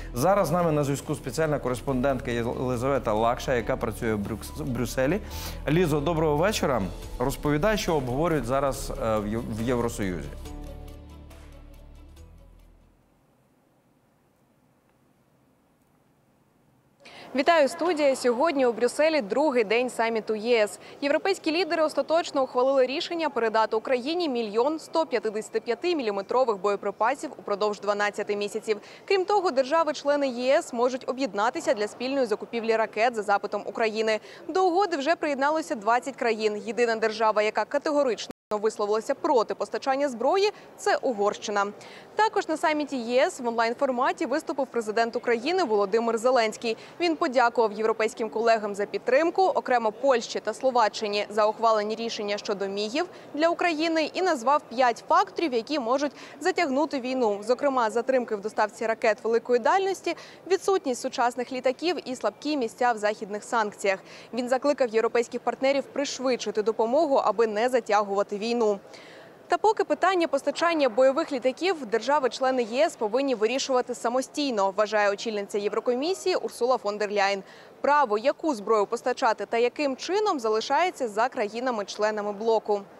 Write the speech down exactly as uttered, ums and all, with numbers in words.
Зараз з нами на зв'язку спеціальна кореспондентка Єлизавета Лакша, яка працює в Брюсселі. Лізо, доброго вечора. Розповідай, що обговорюють зараз в Євросоюзі. Вітаю, студія. Сьогодні у Брюсселі другий день саміту ЄС. Європейські лідери остаточно ухвалили рішення передати Україні мільйон сто п'ятдесят п'ять міліметрових боєприпасів упродовж дванадцяти місяців. Крім того, держави-члени ЄС можуть об'єднатися для спільної закупівлі ракет за запитом України. До угоди вже приєдналося двадцять країн. Єдина держава, яка категорично висловилася проти постачання зброї – це Угорщина. Також на саміті ЄС в онлайн-форматі виступив президент України Володимир Зеленський. Він подякував європейським колегам за підтримку, окремо Польщі та Словаччині за ухвалені рішення щодо мігів для України і назвав п'ять факторів, які можуть затягнути війну. Зокрема, затримки в доставці ракет великої дальності, відсутність сучасних літаків і слабкі місця в західних санкціях. Він закликав європейських партнерів пришвидшити допомогу, аби не затягувати війну. Та поки питання постачання бойових літаків держави-члени ЄС повинні вирішувати самостійно, вважає очільниця Єврокомісії Урсула фон дер Ляєн. Право, яку зброю постачати та яким чином, залишається за країнами-членами блоку.